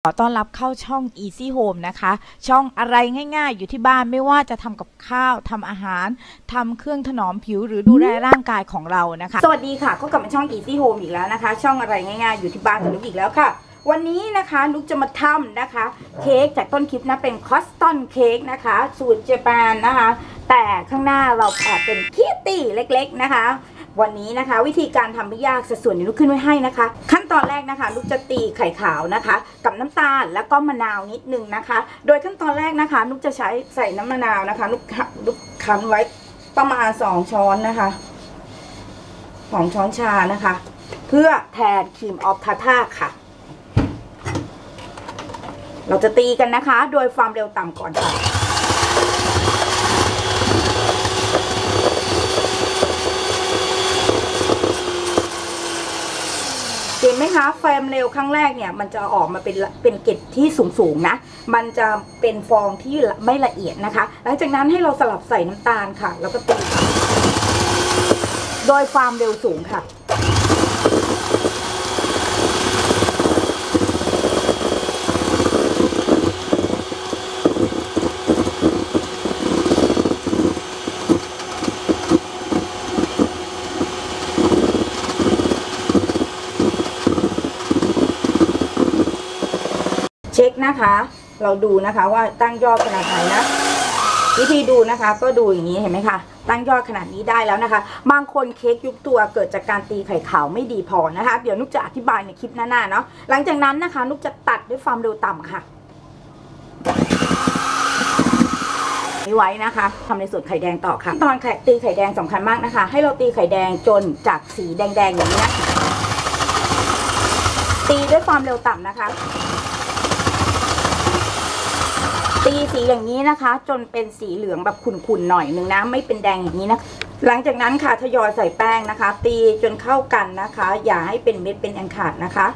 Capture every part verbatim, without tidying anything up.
ขอต้อนรับเข้าช่อง Easy Home นะคะช่องอะไรง่ายๆอยู่ที่บ้านไม่ว่าจะทำกับข้าวทำอาหารทำเครื่องถนอมผิวหรือดูแลร่างกายของเรานะคะสวัสดีค่ะก็กลับมาช่อง Easy Home อีกแล้วนะคะช่องอะไรง่ายๆอยู่ที่บ้านกับนุ๊กอีกแล้วค่ะวันนี้นะคะนุ๊กจะมาทำนะคะเค้กจากต้นคลิปนะเป็นคอสตันเค้กนะคะสูตรญี่ปุ่นนะคะแต่ข้างหน้าเราแอบเป็นคิตตี้เล็กๆนะคะวันนี้นะคะวิธีการทำไม่ยากสัดส่วนนี้นุ๊กขึ้นไว้ให้นะคะขั้นตอนแรกนะคะนุ๊กจะตีไข่ขาวนะคะกับน้ำตาลแล้วก็มะนาวนิดนึงนะคะโดยขั้นตอนแรกนะคะนุ๊กจะใช้ใส่น้ำมะนาวนะคะนุ๊กนุ๊กคั้นไว้ประมาณสองช้อนนะคะสองช้อนชานะคะเพื่อแทนครีมออฟทาท่าค่ะเราจะตีกันนะคะโดยความเร็วต่ำก่อนค่ะเห็นไหมคะไฟเร็วครั้งแรกเนี่ยมันจะออกมาเป็นเป็นเกล็ดที่สูงๆนะมันจะเป็นฟองที่ไม่ละเอียดนะคะหลังจากนั้นให้เราสลับใส่น้ำตาลค่ะแล้วก็ตีโดยความเร็วสูงค่ะเช็คนะคะเราดูนะคะว่าตั้งยอดขนาดไหนนะวิธีดูนะคะก็ดูอย่างนี้เห็นไหมคะตั้งยอดขนาดนี้ได้แล้วนะคะบางคนเค้กยุบตัวเกิดจากการตีไข่ขาวไม่ดีพอนะคะเดี๋ยวนุ๊กจะอธิบายในคลิปหน้าๆเนาะหลังจากนั้นนะคะนุ๊กจะตัดด้วยความเร็วต่ำค่ะไว้นะคะทำในส่วนไข่แดงต่อค่ะตอนไข่ตีไข่แดงสำคัญมากนะคะให้เราตีไข่แดงจนจากสีแดงๆอย่างนี้นะตีด้วยความเร็วต่ำนะคะตีสีอย่างนี้นะคะจนเป็นสีเหลืองแบบขุ่นๆหน่อยนึงนะไม่เป็นแดงอย่างนี้นะหลังจากนั้นค่ะทยอยใส่แป้งนะคะตีจนเข้ากันนะคะอย่าให้เป็นเม็ดเป็นอันขาดนะคะ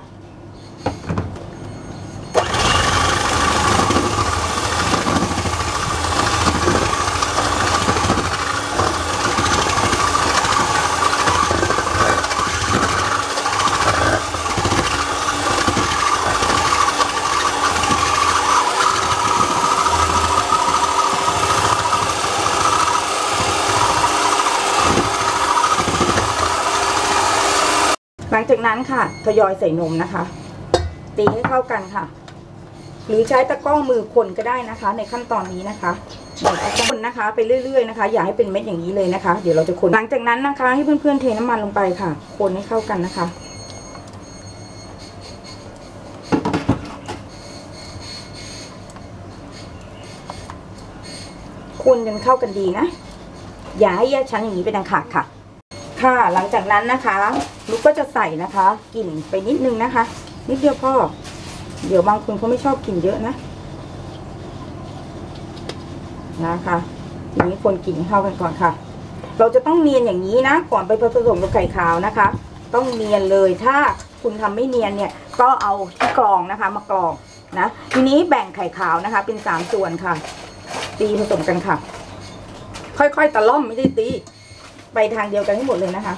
หลังจากนั้นค่ะทยอยใส่นมนะคะตีให้เข้ากันค่ะหรือใช้ตะกร้อมือคนก็ได้นะคะในขั้นตอนนี้นะคะคนนะคะไปเรื่อยๆนะคะอย่าให้เป็นเม็ดอย่างนี้เลยนะคะเดี๋ยวเราจะคนหลังจากนั้นนะคะให้เพื่อนๆเทน้ำมันลงไปค่ะคนให้เข้ากันนะคะคนจนเข้ากันดีนะอย่าให้แยกชั้นอย่างนี้เป็นอันขาดค่ะค่ะหลังจากนั้นนะคะลูกก็จะใส่นะคะกลิ่นไปนิดนึงนะคะนิดเดียวพอเดี๋ยวบางคนเขาไม่ชอบกลิ่นเยอะนะนะคะทีนี้คนกลิ่นให้เข้ากันก่อนค่ะเราจะต้องเนียนอย่างนี้นะก่อนไปผสมกับไข่ขาวนะคะต้องเนียนเลยถ้าคุณทำไม่เนียนเนี่ยก็เอาที่กรองนะคะมากรองนะทีนี้แบ่งไข่ขาวนะคะเป็นสามส่วนค่ะตีผสมกันค่ะค่อยๆตะล่อมไม่ได้ตีไปทางเดียวกันให้หมดเลยนะคะ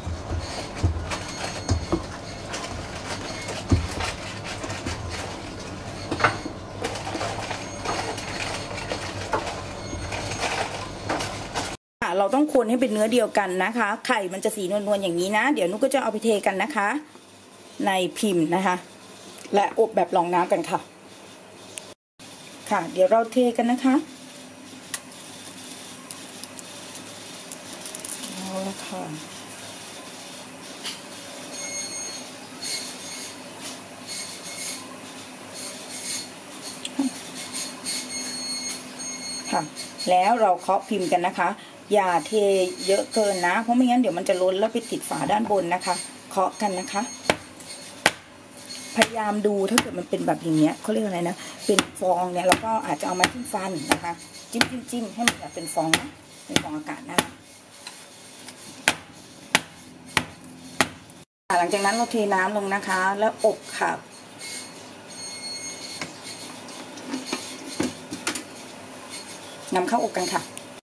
เราต้องคนให้เป็นเนื้อเดียวกันนะคะไข่มันจะสีนวลๆอย่างนี้นะเดี๋ยวนุ๊กก็จะเอาไปเทกันนะคะในพิมพ์นะคะและอบแบบรองน้ำกันค่ะค่ะเดี๋ยวเราเทกันนะคะเอาละค่ะค่ะแล้วเราเคาะพิมพ์กันนะคะอย่าเทเยอะเกินนะเพราะไม่งั้นเดี๋ยวมันจะล้นแล้วไปติดฝาด้านบนนะคะเคาะกันนะคะพยายามดูถ้าเกิดมันเป็นแบบอย่างเงี้ยเขาเรียกอะไรนะเป็นฟองเนี่ยเราก็อาจจะเอามาจิ้มฟันนะคะจิ้มจิ้มจิ้มให้มันแบบเป็นฟองนะเป็นฟองอากาศนะคะหลังจากนั้นเราเทน้ำลงนะคะแล้วอบค่ะนำเข้าอบกันค่ะ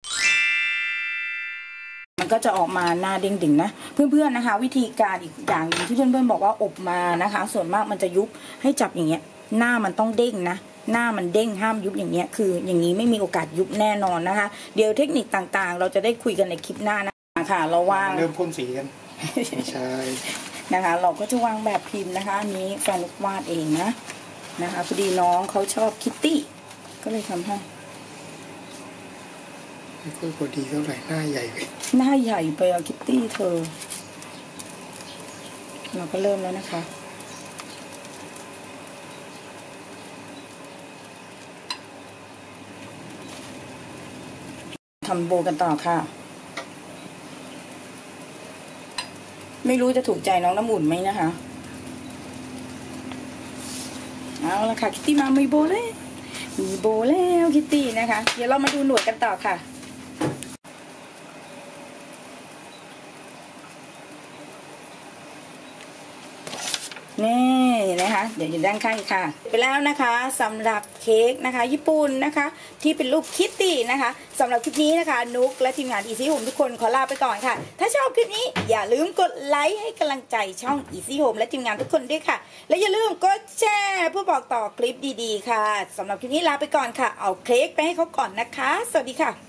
ก็จะออกมาหน้าเด้งดึงนะเพื่อนๆนะคะวิธีการอีกอย่างที่เพื่อนๆบอกว่าอบมานะคะส่วนมากมันจะยุบให้จับอย่างเงี้ยหน้ามันต้องเด้งนะหน้ามันเด้งห้ามยุบอย่างเงี้ยคืออย่างนี้ไม่มีโอกาสยุบแน่นอนนะคะเดี๋ยวเทคนิคต่างๆเราจะได้คุยกันในคลิปหน้านะคะค่ะเราวางเริ่มพ่นสีกันไม่ใช่นะคะเราก็จะวางแบบพิมพ์นะคะอันนี้แฟนวาดเองนะนะคะพอดีน้องเขาชอบคิตตี้ก็เลยทำให้ไม่ค่อยพอดีเท่าไหร่หน้าใหญ่ไปหน้าใหญ่ไปอะคิตตี้เธอเราก็เริ่มแล้วนะคะทำโบกันต่อค่ะไม่รู้จะถูกใจน้องน้ำอุ่นไหมนะคะเอาละค่ะคิตตี้มามีโบแล้วมีโบแล้วคิตตี้นะคะเดี๋ยวเรามาดูหนวดกันต่อค่ะนี่นะคะเดี๋ยวอยู่ด้านข้างค่ะไปแล้วนะคะสำหรับเค้กนะคะญี่ปุ่นนะคะที่เป็นรูปคิตตี้นะคะสำหรับคลิปนี้นะคะนุกและทีมงาน Easy Home ทุกคนขอลาไปก่อนค่ะถ้าชอบคลิปนี้อย่าลืมกดไลค์ให้กำลังใจช่อง Easy Home และทีมงานทุกคนด้วยค่ะและอย่าลืมกดแชร์เพื่อบอกต่อคลิปดีๆค่ะสำหรับคลิปนี้ลาไปก่อนค่ะเอาเค้กไปให้เขาก่อนนะคะสวัสดีค่ะ